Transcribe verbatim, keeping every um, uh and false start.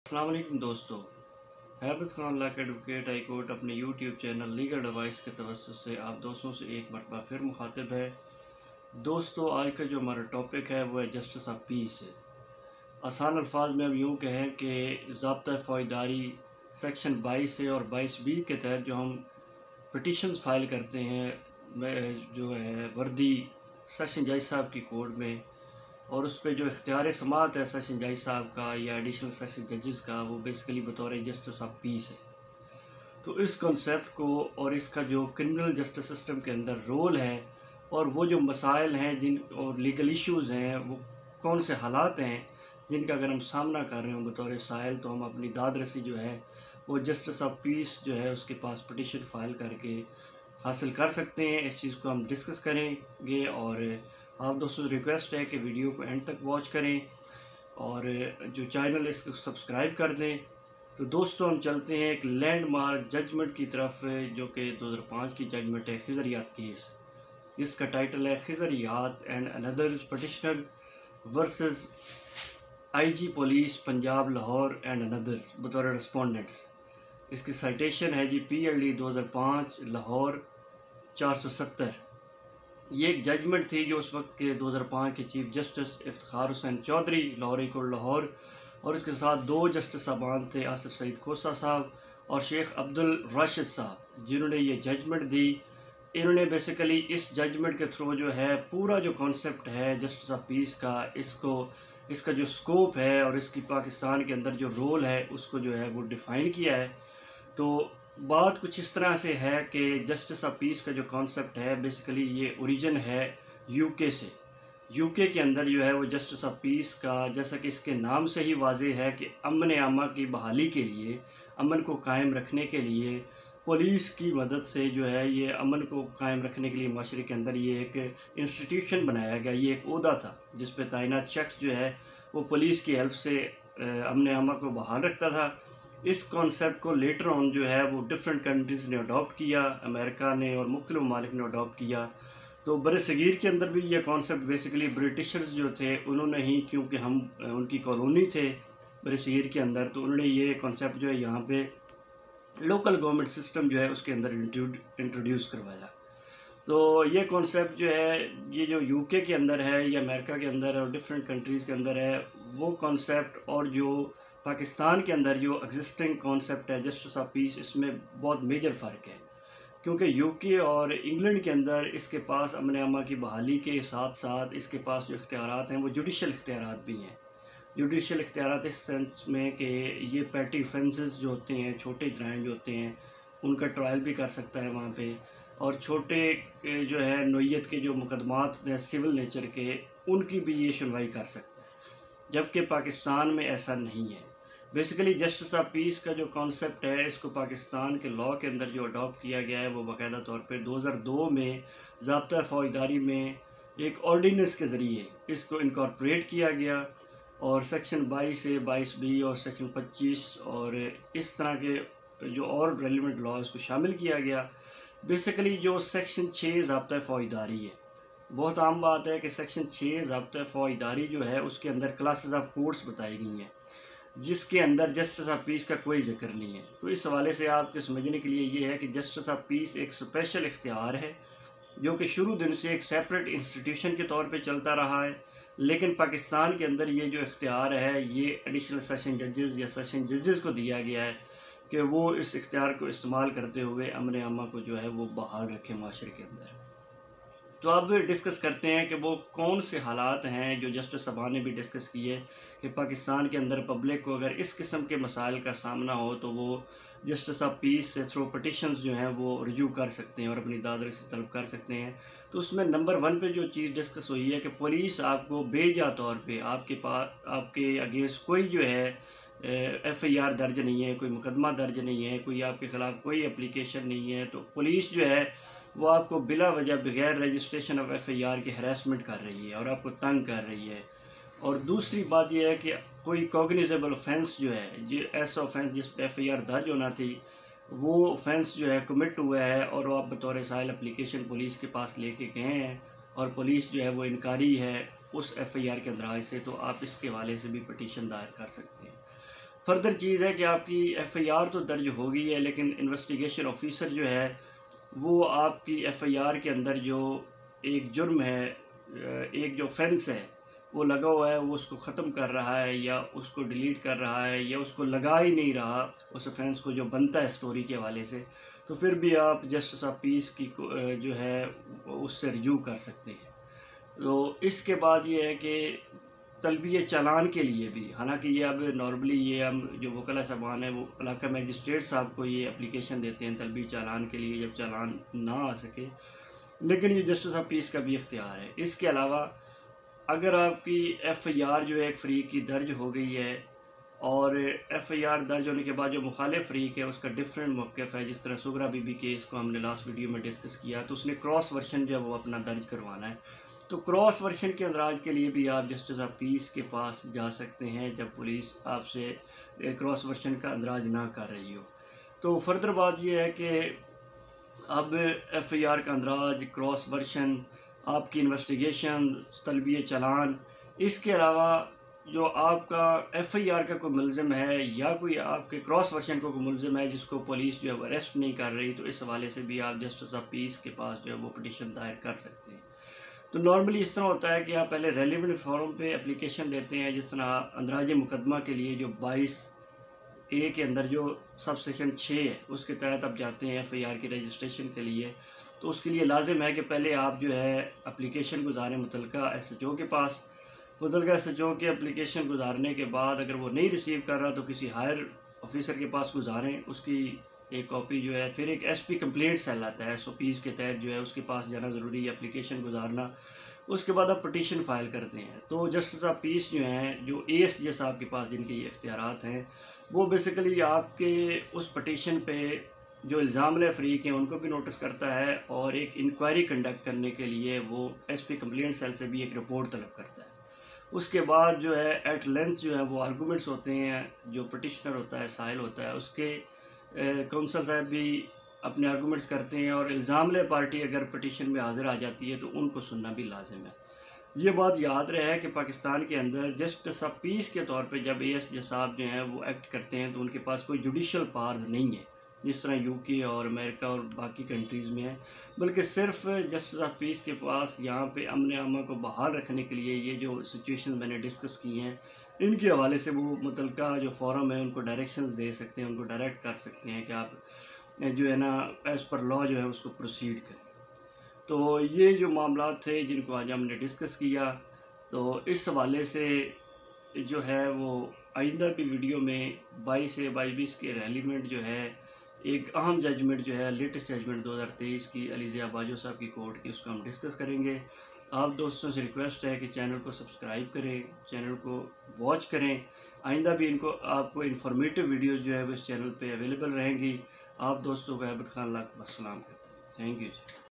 अस्सलाम वालेकुम दोस्तों, Haibat Khan law advocate high court अपने यूट्यूब चैनल लीगल एडवाइस के तवज्जुह से आप दोस्तों से एक मरतबा फिर मुखातिब है। दोस्तों, आज का जो हमारा टॉपिक है वो है जस्टिस ऑफ पीस है। आसान अल्फाज में हम यूँ कहें कि ज़ाब्ता फ़ौजदारी सेक्शन बाईस है और बाईस बी के तहत जो हम पटिशन्स फाइल करते हैं जो है वर्दी सेशन जज साहब की कोर्ट में, और उस पर जो इख्तियार समाअत है सेशन जज साहब का या एडिशनल सेशन जजेस का, वो बेसिकली बतौर जस्टिस ऑफ पीस है। तो इस कॉन्सेप्ट को और इसका जो क्रिमिनल जस्टिस सिस्टम के अंदर रोल है और वो जो मसाइल हैं जिन और लीगल इश्यूज़ हैं, वो कौन से हालात हैं जिनका अगर हम सामना कर रहे हो बतौर साइल, तो हम अपनी दाद रसी जो है वो जस्टिस ऑफ पीस जो है उसके पास पटिशन फाइल करके हासिल कर सकते हैं। इस चीज़ को हम डिस्कस करेंगे और आप दोस्तों से रिक्वेस्ट है कि वीडियो को एंड तक वॉच करें और जो चैनल है इसको सब्सक्राइब कर दें। तो दोस्तों, हम चलते हैं एक लैंडमार्क जजमेंट की तरफ जो कि दो हज़ार पाँच की जजमेंट है, खिजरियात केस। इसका टाइटल है Khizriyat and another petitioner versus IG police Punjab Lahore and another बतौर रिस्पोंडेंट्स। इसकी साइटेशन है जी पी एल डी दो हज़ार पाँच लाहौर चार सौ सत्तर। ये एक जजमेंट थी जो उस वक्त के दो हज़ार पाँच के चीफ जस्टिस इफ्तिखार हुसैन चौधरी लाहौरी कोर्ट लाहौर और इसके साथ दो जस्टिस साहबान थे, आसिफ सईद खोसा साहब और शेख अब्दुल राशिद साहब, जिन्होंने ये जजमेंट दी। इन्होंने बेसिकली इस जजमेंट के थ्रू जो है पूरा जो कॉन्सेप्ट है जस्टिस ऑफ पीस का, इसको इसका जो स्कोप है और इसकी पाकिस्तान के अंदर जो रोल है उसको जो है वो डिफ़ाइन किया है। तो बात कुछ इस तरह से है कि जस्टिस ऑफ पीस का जो कॉन्सेप्ट है बेसिकली ये ओरिजिन है यूके से। यूके के अंदर जो है वो जस्टिस ऑफ पीस का, जैसा कि इसके नाम से ही वाज़ेह है कि अमन आमा की बहाली के लिए, अमन को कायम रखने के लिए पुलिस की मदद से जो है ये अमन को कायम रखने के लिए माशरे के अंदर ये एक इंस्टीट्यूशन बनाया गया। ये एक ओहदा था जिस पर तैनात शख्स जो है वो पुलिस की हेल्प से अमन आमा को बहाल रखता था। इस कॉन्सेप्ट को लेटर ऑन जो है वो डिफरेंट कंट्रीज़ ने अडॉप्ट किया, अमेरिका ने और मुख्तलिफ ममालिक ने अडॉप्ट किया। तो बर सगीर के अंदर भी ये कॉन्सेप्ट बेसिकली ब्रिटिशर्स जो थे उन्होंने ही, क्योंकि हम उनकी कॉलोनी थे बर सगीर के अंदर, तो उन्होंने ये कॉन्सेप्ट जो है यहाँ पे लोकल गवर्नमेंट सिस्टम जो है उसके अंदर इंट्रोड्यूस करवाया। तो ये कॉन्सेप्ट जो है ये जो यूके के अंदर है या अमेरिका के अंदर और डिफरेंट कंट्रीज़ के अंदर है, वो कॉन्सेप्ट और जो पाकिस्तान के अंदर जो एग्जिस्टिंग कॉन्सेप्ट है जस्टिस ऑफ पीस, इसमें बहुत मेजर फ़र्क है। क्योंकि यूके और इंग्लैंड के अंदर इसके पास अमन आमा की बहाली के साथ साथ इसके पास जो इख्तियारात हैं वो जुडिशल इख्तियारात भी हैं। जुडिशल इख्तियारात इस सेंस में कि ये पैटी ऑफेंसेस जो होते हैं, छोटे जराइम जो होते हैं, उनका ट्रायल भी कर सकता है वहाँ पे, और छोटे जो है नोयत के जो मुकदमात हैं सिविल नेचर के, उनकी भी ये सुनवाई कर सकता है, जबकि पाकिस्तान में ऐसा नहीं है। बेसिकली जस्टिस ऑफ पीस का जो कॉन्सेप्ट है इसको पाकिस्तान के लॉ के अंदर जो अडॉप्ट किया गया है वो बाकायदा तौर पर दो हज़ार दो में ज़ाब्ता फ़ौजदारी में एक ऑर्डिनेंस के ज़रिए इसको इनकॉर्पोरेट किया गया और सेक्शन बाईस से बाईस बी और सेक्शन पच्चीस और इस तरह के जो और रेलिवेंट लॉ इसको शामिल किया गया। बेसिकली जो सेक्शन छः ज़ाब्ता फ़ौजदारी है, बहुत आम बात है कि सेक्शन छः ज़ाब्ता फ़ौजदारी जो है उसके अंदर क्लासेस ऑफ कोर्ट्स बताई गई हैं, जिसके अंदर जस्टिस ऑफ पीस का कोई जिक्र नहीं है। तो इस हवाले से आपके समझने के लिए ये है कि जस्टिस ऑफ पीस एक स्पेशल इख्तियार है जो कि शुरू दिन से एक सेपरेट इंस्टीट्यूशन के तौर पे चलता रहा है, लेकिन पाकिस्तान के अंदर ये जो इख्तियार है ये एडिशनल सेशन जजेस या सेशन जजेस को दिया गया है कि वो इस इख्तियार को इस्तेमाल करते हुए अमन आमा को जो है वो बहाल रखें माशरे के अंदर। तो अब डिस्कस करते हैं कि वो कौन से हालात हैं जो जस्टिस साहबान ने भी डिस्कस किए कि पाकिस्तान के अंदर पब्लिक को अगर इस किस्म के मसाइल का सामना हो तो वो जस्टिस ऑफ पीस से थ्रू पटिशन्स जो हैं वो रिज्यू कर सकते हैं और अपनी दाद रसी तलब कर सकते हैं। तो उसमें नंबर वन पे जो चीज़ डिस्कस हुई है कि पुलिस आपको बेजा तौर पे आपके पास आपके अगेंस्ट कोई जो है एफ़ आई आर दर्ज नहीं है, कोई मुकदमा दर्ज नहीं है, कोई आपके ख़िलाफ़ कोई एप्लीकेशन नहीं है, तो पुलिस जो है वो आपको बिला वजह बगैर registration of F I R की हरासमेंट कर रही है और आपको तंग कर रही है। और दूसरी बात यह है कि कोई कॉग्निजेबल ऑफेंस जो है, जो ऐसा ऑफेंस जिस पर एफ़ आई आर दर्ज होना थी, वो ऑफेंस जो है कमिट हुआ है और आप बतौर साइल एप्लीकेशन पुलिस के पास लेके गए हैं और पुलिस जो है वो इनकारी है उस एफ़ आई आर के अंदराज से, तो आप इसके हवाले से भी पटिशन दायर कर सकते हैं। फर्दर चीज़ है कि आपकी एफ़ आई आर तो दर्ज हो गई है, लेकिन इन्वेस्टिगेशन ऑफिसर जो है वो आपकी एफ़ आई आर के अंदर जो एक जुर्म है, एक जो फेंस है वो लगा हुआ है, वो उसको ख़त्म कर रहा है या उसको डिलीट कर रहा है या उसको लगा ही नहीं रहा उस ऑफेंस को जो बनता है स्टोरी के हवाले से, तो फिर भी आप जस्टिस ऑफ पीस की जो है उससे रिव्यू कर सकते हैं। तो इसके बाद ये है कि तलबिय चालान के लिए भी, हालांकि ये अब नॉर्मली ये हम जो वकला साहबान है वो इलाका मजिस्ट्रेट साहब को ये एप्लीकेशन देते हैं तलबी चालान के लिए जब चालान ना आ सके, लेकिन ये जस्टिस ऑफ पीस का भी इख्तियार है। इसके अलावा अगर आपकी एफ़ आई आर जो है एक फ़रीक की दर्ज हो गई है और एफ़ आई आर दर्ज होने के बाद जो मुखालिफ फ़रीक है उसका डिफरेंट मौक़िफ़ है, जिस तरह सुगरा बीबी केस को हमने लास्ट वीडियो में डिस्कस किया, तो उसने क्रॉस वर्शन जो है वो अपना दर्ज करवाना है। तो क्रॉस वर्शन के अंदराज के लिए भी आप जस्टिस ऑफ पीस के पास जा सकते हैं जब पुलिस आपसे क्रॉस वर्शन का अंदराज ना कर रही हो। तो फर्दर बात यह है कि अब एफ़ आई आर का अंदराज, क्रॉस वर्शन, आपकी इन्वेस्टिगेशन, तलबिय चालान, इसके अलावा जो आपका एफ़ आई आर का कोई मुलज़िम है या कोई आपके क्रॉस वर्शन को कोई मुलज़िम है जिसको पुलिस जो है अरेस्ट नहीं कर रही, तो इस हवाले से भी आप जस्टिस ऑफ पीस के पास जो है वो पटिशन दायर कर सकते हैं। तो नॉर्मली इस तरह होता है कि आप पहले रेलिवेंट फॉर्म पे एप्लीकेशन देते हैं, जिस तरह अंदराज मुकदमा के लिए जो बाईस ए के अंदर जो सब सेक्शन छः है उसके तहत आप जाते हैं एफ़ आई आर की रजिस्ट्रेशन के लिए। तो उसके लिए लाजिम है कि पहले आप जो है एप्लीकेशन गुजारें मुतलका एस एच ओ के पास। मुतलका एस एच ओ के एप्लीकेशन गुजारने के बाद अगर वो नहीं रिसीव कर रहा तो किसी हायर ऑफिसर के पास गुजारें, उसकी एक कॉपी जो है। फिर एक एस पी कंप्लेंट सेल आता है एस ओ पीज़ के तहत, जो है उसके पास जाना ज़रूरी है, एप्लीकेशन गुजारना। उसके बाद आप पटिशन फ़ाइल करते हैं। तो जस्टिस ऑफ पीस जो हैं, जो ए एस जैसा आपके पास जिनके ये इख्तियारात हैं, वो बेसिकली आपके उस पटिशन पे जो इल्ज़ाम फ़रीक हैं उनको भी नोटिस करता है और एक इंक्वायरी कंडक्ट करने के लिए वो एस पी कंप्लेंट सेल से भी एक रिपोर्ट तलब करता है। उसके बाद जो है एट लेंथ जो है वो आर्गूमेंट्स होते हैं, जो पटिशनर होता है, साहिल होता है, उसके काउंसल साहब भी अपने आर्गूमेंट्स करते हैं और इल्ज़ाम ले पार्टी अगर पटिशन में हाज़िर आ जाती है तो उनको सुनना भी लाजिम है। ये बात याद रहे कि पाकिस्तान के अंदर जस्टिस ऑफ पीस के तौर पे जब ए एस जे साहब जो हैं वो एक्ट करते हैं तो उनके पास कोई जुडिशल पावर्स नहीं है जिस तरह यूके और अमेरिका और बाकी कंट्रीज़ में है, बल्कि सिर्फ जस्टिस ऑफ पीस के पास यहाँ पे अमन अमा को बहाल रखने के लिए ये जो सिचुएशन मैंने डिस्कस की हैं इनके हवाले से वो मुतलका जो फोरम है उनको डायरेक्शंस दे सकते हैं, उनको डायरेक्ट कर सकते हैं कि आप जो है ना एज़ पर लॉ जो है उसको प्रोसीड करें। तो ये जो मामला थे जिनको आज हमने डिस्कस किया, तो इस हवाले से जो है वो आइंदा की वीडियो में बाईस से बाईस बीस के रेलिवेंट जो है एक अहम जजमेंट जो है लेटेस्ट जजमेंट दो हज़ार तेईस की अलीज़िया बाजो साहब की कोर्ट की, उसको हम डिस्कस करेंगे। आप दोस्तों से रिक्वेस्ट है कि चैनल को सब्सक्राइब करें, चैनल को वॉच करें। आइंदा भी इनको आपको इन्फॉर्मेटिव वीडियोस जो है वो इस चैनल पे अवेलेबल रहेंगी। आप दोस्तों को अहमद खान लाख वस्सलाम कहते हैं। Thank you.